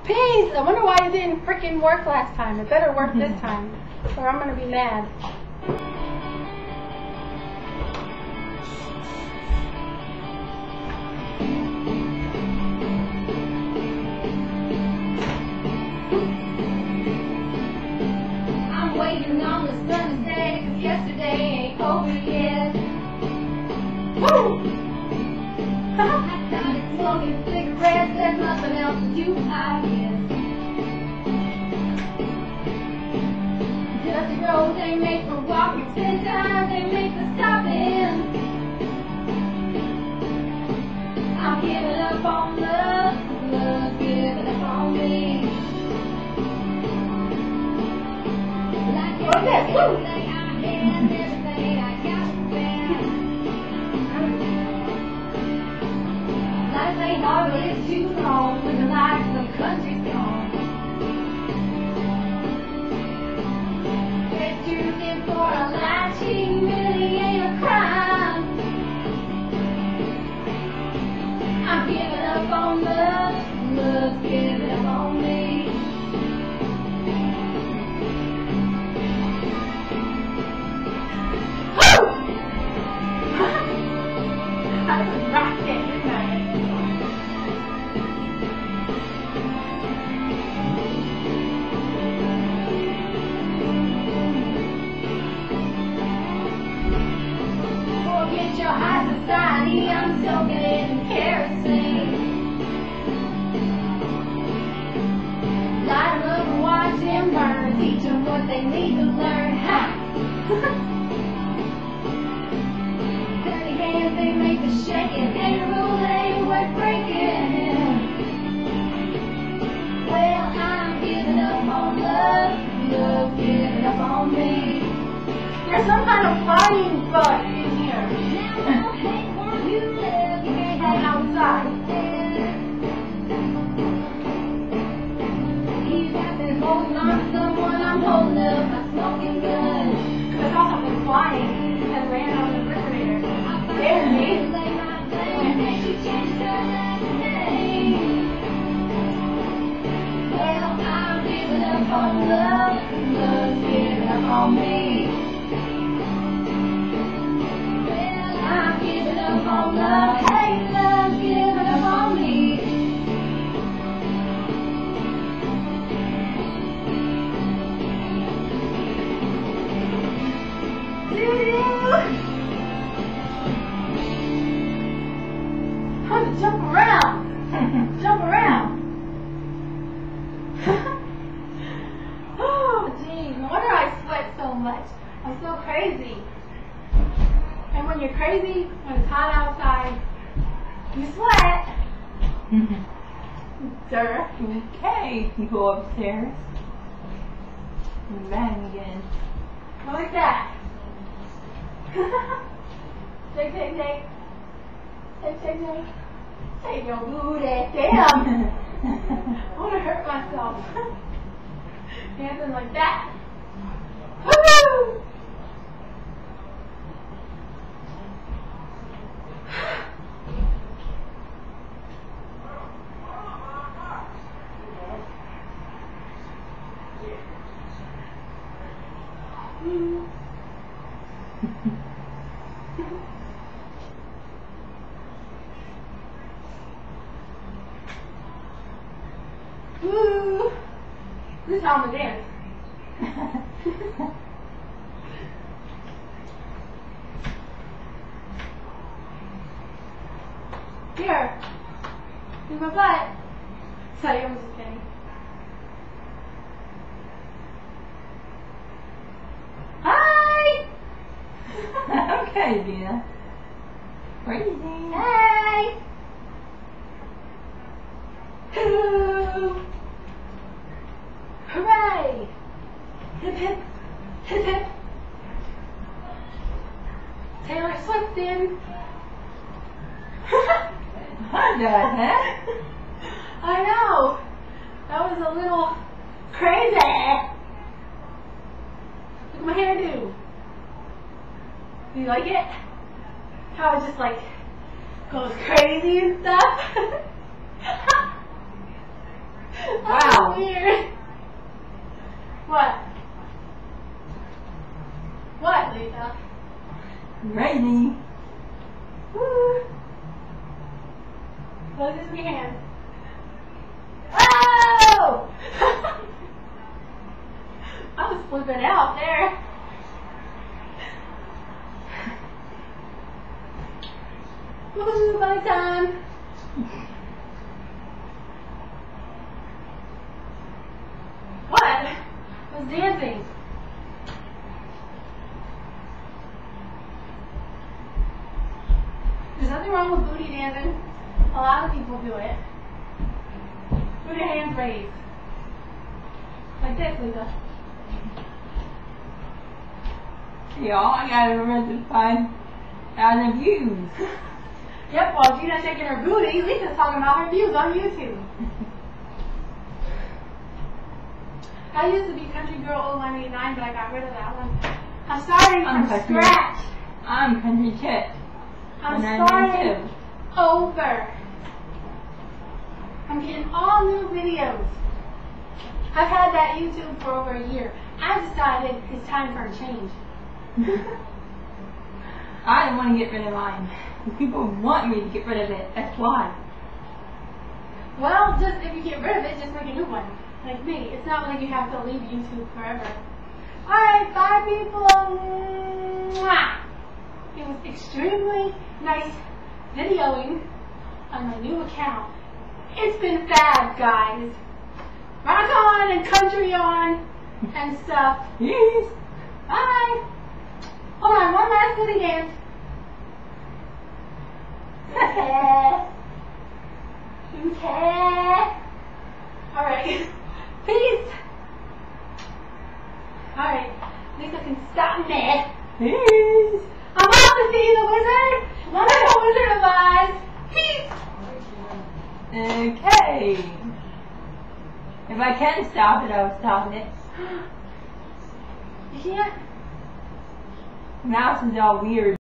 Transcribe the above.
Peace! I wonder why it didn't freaking work last time. It better work this time, or I'm gonna be mad. I'm waiting on the sun to set, 'cause yesterday ain't over yet. Woo! I started smoking cigarettes, there's nothing else to do, I guess. Dusty roads ain't made for walking, 10 times ain't made for stopping. I'm giving up on love, love giving up on me. Like everything I had, everything I got back. Life ain't hard, but it's too long when the lights of the country's gone. We're choosing for a lie, cheating really ain't a crime. I'm giving up on love, love giving up on me. Woo! I was rocking, didn't I? Forget your high society, I'm soaking it in kerosene. Light 'em up and watch them burn, teach them what they need to learn. Ha! Dirty hands, they make the shaking, ain't a rule that ain't worth breaking. Well, I'm giving up on love, love giving up on me. There's some kind of flying bug in here. Now I hate where you live, you can't And have outside. He's got been holding on to someone, I'm holding up my smoking gun. I saw something flying and ran out of the refrigerator. Scared me. Lay my blame, and she changed her last name. Well, I'm giving up on love, love's giving up on me. Well, I'm giving up on love, hey, love's giving up on me. How to jump around. Jump around. Oh, geez. No wonder I sweat so much. I'm so crazy. And when you're crazy, when it's hot outside, you sweat. Durr. Okay, you go upstairs. And bang again. Like that. Shake, shake, shake. Shake, shake, shake. Shake your booty. Damn. I want to hurt myself. Dancing like that. Woo! Woo! This is how I'm gonna dance. Here. In my butt. Sorry, I'm just kidding. Hi! Okay, Dina. Crazy. Hey! Hello! Hooray! Hip hip! Hip hip! Taylor Swift in! What the heck? I know! That was a little crazy! Look at my hairdo! Do you like it? How it just like goes crazy and stuff? Wow. so weird. What? What, Lisa? Ready? Woo. Close his hand. Oh! I was flipping out there. Woohoo, my time. What? I was dancing. There's nothing wrong with booty dancing. A lot of people do it. Put your hands raised. Like this, Lisa. Y'all, I gotta remember to find out the views. Yep, while Gina's shaking her booty, Lisa's talking about her views on YouTube. I used to be Country Girl 0189, but I got rid of that one. I'm starting I'm from country. scratch. I'm Country Chick. I'm 192. starting over. I'm getting all new videos. I've had that YouTube for over a year. I decided it's time for a change. I didn't want to get rid of mine. People want me to get rid of it. That's why. Well, just if you get rid of it, just make a new one. Like me. It's not like you have to leave YouTube forever. Alright, bye people. Mwah. It was extremely nice videoing on my new account. It's been fab, guys. Rock on and country on and stuff. Yes. Bye. Hold on, one last booty dance. Okay. Okay. Alright. Peace. Alright. Lisa can stop me. Yes. I'm off to see the wizard. Wonderful Wizard of Oz. Peace. Okay. If I can stop it, I'll stop it. You can't? Mouse is all weird.